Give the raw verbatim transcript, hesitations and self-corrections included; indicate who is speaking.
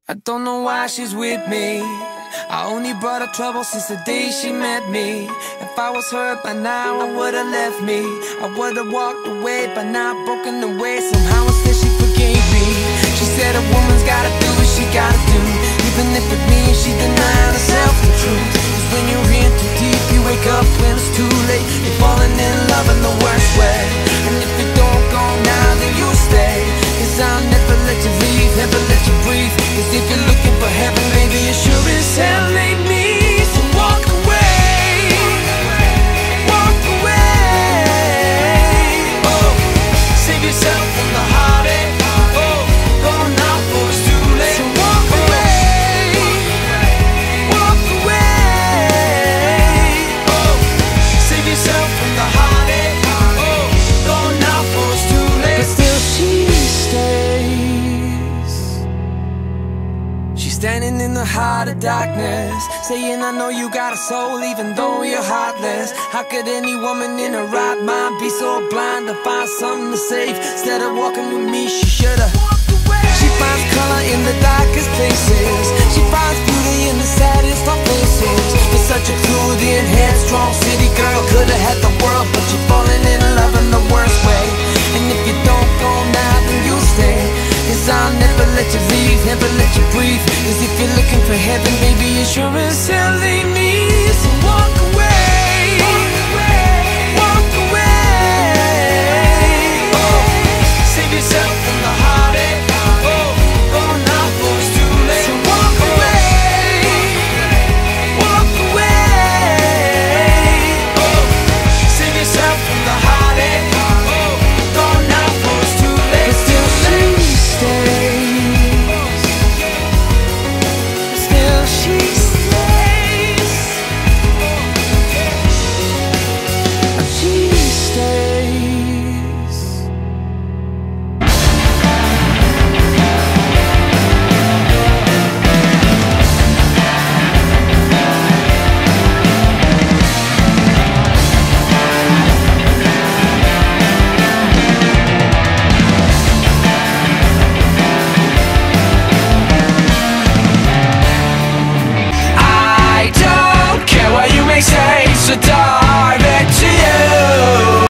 Speaker 1: I don't know why she's with me. I only brought her trouble since the day she met me. If I was hurt by now, I would've left me. I would've walked away, but now broken away. Somehow instead she forgave me. She said a woman's gotta do what she gotta do, even if it means she denied herself the truth. Cause when you're in too deep, you wake up when it's too late. You're falling in love in the worst way. And if you don't go now, then you stay. Cause I'll never let you leave, never let you breathe. Cause if you're looking for heaven, baby, it sure as hell ain't me. So walk away, walk away. Oh, save yourself from the heartache. Oh, go now before it's too late. So walk away, walk away. Oh, save yourself from the heartache. Oh, go now before it's too late. But still she stays. She's standing in the heart of darkness, saying I know you got a soul even though you're heartless. How could any woman in her right mind be so blind to find something to save? Instead of walking with me, she should've walked away. She finds color in the darkest places. She finds beauty in the saddest of faces. But such a cruelty and headstrong city girl could've had the world, but you're falling in love in the worst way. And if you don't go now, then you stay. Cause I'll never let you leave, never let you breathe. Cause if you're looking for heaven, baby, it sure as hell ain't me.